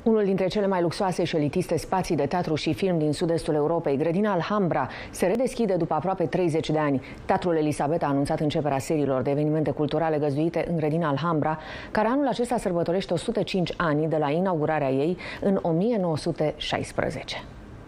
Unul dintre cele mai luxoase și elitiste spații de teatru și film din sud-estul Europei, Grădina Alhambra, se redeschide după aproape 30 de ani. Teatrul Elisabeta a anunțat începerea seriilor de evenimente culturale găzduite în Grădina Alhambra, care anul acesta sărbătorește 105 ani de la inaugurarea ei în 1916.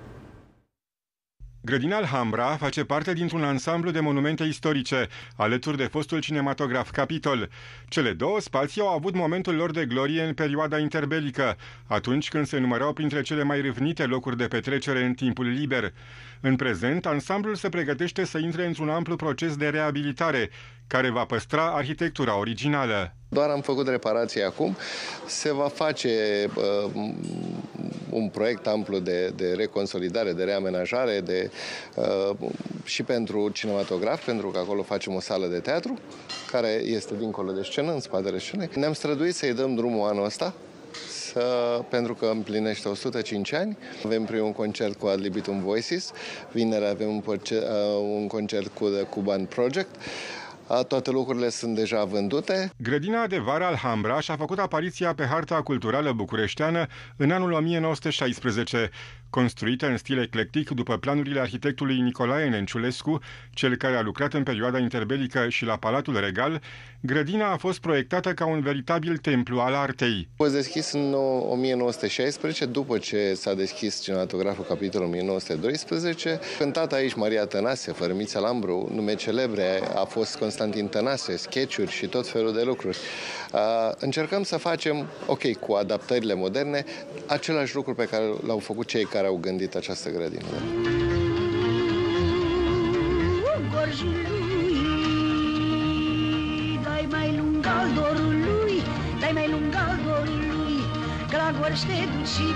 Grădina Alhambra face parte dintr-un ansamblu de monumente istorice, alături de fostul cinematograf Capitol. Cele două spații au avut momentul lor de glorie în perioada interbelică, atunci când se numărau printre cele mai râvnite locuri de petrecere în timpul liber. În prezent, ansamblul se pregătește să intre într-un amplu proces de reabilitare, care va păstra arhitectura originală. Doar am făcut reparații acum. Se va face un proiect amplu de reconsolidare, de reamenajare și pentru cinematograf, pentru că acolo facem o sală de teatru, care este dincolo de scenă, în spatele scenei. Ne-am străduit să-i dăm drumul anul ăsta, pentru că împlinește 105 ani. Avem primul concert cu Ad Libitum Voices, vineri avem un concert cu The Cuban Project. Toate lucrurile sunt deja vândute. Grădina de vară Alhambra și-a făcut apariția pe harta culturală bucureșteană în anul 1916. Construită în stil eclectic după planurile arhitectului Nicolae Nenciulescu, cel care a lucrat în perioada interbelică și la Palatul Regal, grădina a fost proiectată ca un veritabil templu al artei. A fost deschis în 1916, după ce s-a deschis cinematograful Capitolul 1912. Cântat aici Maria Tănase, Fărâmița Lambru, nume celebre, a fost Constantin Tănase, sketch-uri și tot felul de lucruri. Încercăm să facem, cu adaptările moderne, același lucru pe care l-au făcut cei care au gândit această grădină. Dai mai lung al dorului, dai mai lung al dorului, că la gorj te duci și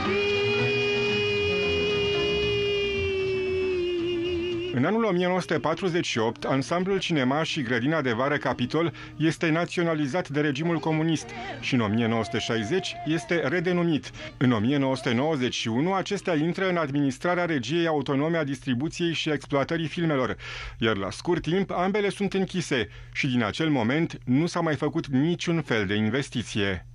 În anul 1948, ansamblul Cinema și Grădina de vară Capitol este naționalizat de regimul comunist și în 1960 este redenumit. În 1991, acestea intră în administrarea Regiei Autonome a Distribuției și Exploatării Filmelor, iar la scurt timp ambele sunt închise și din acel moment nu s-a mai făcut niciun fel de investiție.